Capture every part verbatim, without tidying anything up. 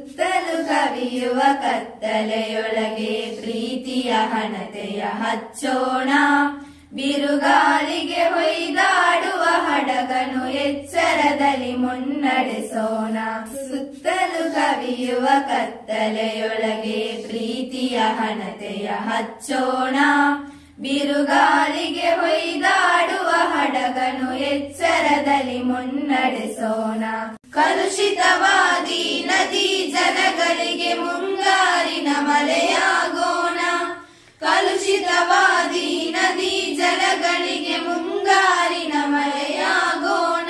ಸುತ್ತಲೂ ಕವಿಯುವ ಕತ್ತಲೆಯೊಳಗೆ ಪ್ರೀತಿಯ ಹಣತೆಯ ಹಚ್ಚೋಣ. ಬಿರುಗಾಳಿಗೆ ಹೊಯ್ದಾಡುವ ಹಡಗನು ಎಚ್ಚರದಲ್ಲಿ ಮುನ್ನಡೆಸೋಣ. ಸುತ್ತಲೂ ಕವಿಯುವ ಕತ್ತಲೆಯೊಳಗೆ ಪ್ರೀತಿಯ ಹಣತೆಯ ಹಚ್ಚೋಣ. ಬಿರುಗಾಳಿಗೆ ಹೊಯ್ದಾಡುವ ಹಡಗನು ಎಚ್ಚರದಲ್ಲಿ ಮುನ್ನಡೆಸೋಣ. ಕಲುಷಿತವಾದಿ ನದಿ ಜಲಗಳಿಗೆ ಮುಂಗಾರಿನ ಮಳೆಯಾಗೋಣ. ಕಲುಷಿತವಾದಿ ನದಿ ಜಲಗಳಿಗೆ ಮುಂಗಾರಿನ ಮಳೆಯಾಗೋಣ.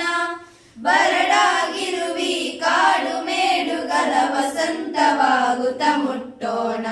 ಬರಡಾಗಿರುವಿ ಕಾಡು ಮೇಡುಗಳ ವಸಂತವಾಗುತ್ತ ಮುಟ್ಟೋಣ.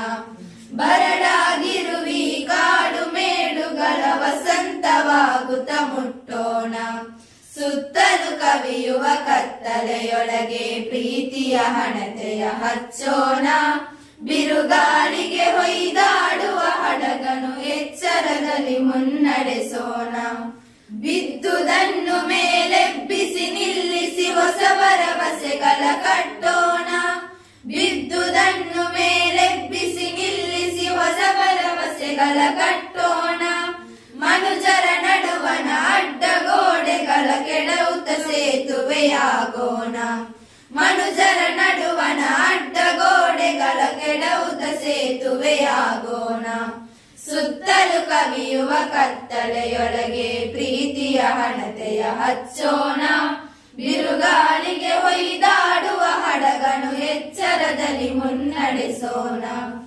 ಬರಡಾಗಿರುವಿ ಕಾಡು ಮೇಡುಗಳ ವಸಂತವಾಗುತ್ತ ಮುಟ್ಟೋಣ. ಸುತ್ತಲೂ ಕವಿಯುವ ಕತ್ತಲೆಯೊಳಗೆ ಪ್ರೀತಿಯ ಹಣತೆಯ ಹಚ್ಚೋಣ. ಬಿರುಗಾಳಿಗೆ ಹೊಯ್ದಾಡುವ ಹಡಗನು ಎಚ್ಚರದಲ್ಲಿ ಮುನ್ನಡೆಸೋಣ. ಬಿದ್ದುದನ್ನು ಮೇಲೆಬ್ಬಿಸಿ ನಿಲ್ಲಿಸಿ ಹೊಸ ಭರವಸೆಗಳ ಕಟ್ಟೋಣ. ಬಿದ್ದುದನ್ನು ಮೇಲೆಬ್ಬಿಸಿ ನಿಲ್ಲಿಸಿ ಹೊಸ ಭರವಸೆಗಳ ಕಟ್ಟೋಣ. ಮನುಜರ ನಡುವಣ ಅಡ್ಡಗೋಡೆಗಳ ಕೆಡವುತ್ತ ಸೇತುವೆಯಾಗೋಣ. ಮನುಜರ ನಡುವಣ ಅಡ್ಡಗೋಡೆಗಳ ಕೆಡವುತ್ತ ಸೇತುವೆಯಾಗೋಣ. ಸುತ್ತಲೂ ಕವಿಯುವ ಕತ್ತಲೆಯೊಳಗೆ ಪ್ರೀತಿಯ ಹಣತೆಯ ಹಚ್ಚೋಣ. ಬಿರುಗಾಳಿಗೆ ಹೊಯ್ದಾಡುವ ಹಡಗನು ಎಚ್ಚರದಲ್ಲಿ ಮುನ್ನಡೆಸೋಣ.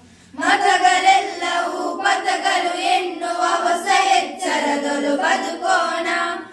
ಮತಗಳೆಲ್ಲವೂ ಪಥಗಳು ಎನ್ನುವ ಹೊಸ ಎಚ್ಚರದೊಳು ಬದುಕೋಣ.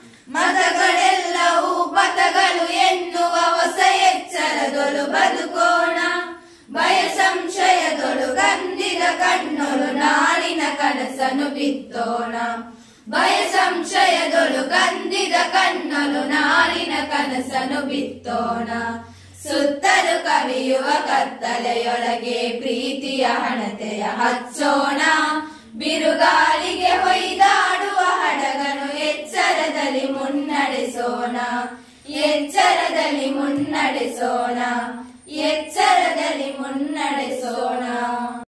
ಮತಗಳೆಲ್ಲವೂ ಪಥಗಳು ಎನ್ನುವ ಹೊಸ ಎಚ್ಚರದೊಳು ಬದುಕೋಣ. ಭಯ ಸಂಶಯದೊಳು ಗಂಧಿದ ಕಣ್ಣೊಳು ನಾಳಿನ ಕನಸನ್ನು ಬಿತ್ತೋಣ. ಭಯ ಸಂಶಯದೊಳು ಗಂಧಿದ ಕಣ್ಣೊಳು ನಾಳಿನ ಕನಸನ್ನು ಬಿತ್ತೋಣ. ಸುತ್ತಲೂ ಕವಿಯುವ ಕತ್ತಲೆಯೊಳಗೆ ಪ್ರೀತಿಯ ಹಣತೆಯ ಹಚ್ಚೋಣ. ಬಿರುಗಾಳಿಗೆ ಹೊಯ್ದಾಡುವ ಹಡಗನು ಎಚ್ಚರದಲ್ಲಿ ಮುನ್ನಡೆಸೋಣ. ಎಚ್ಚರದಲ್ಲಿ ಮುನ್ನಡೆಸೋಣ. ಎಚ್ಚರದಲ್ಲಿ ಮುನ್ನಡೆಸೋಣ.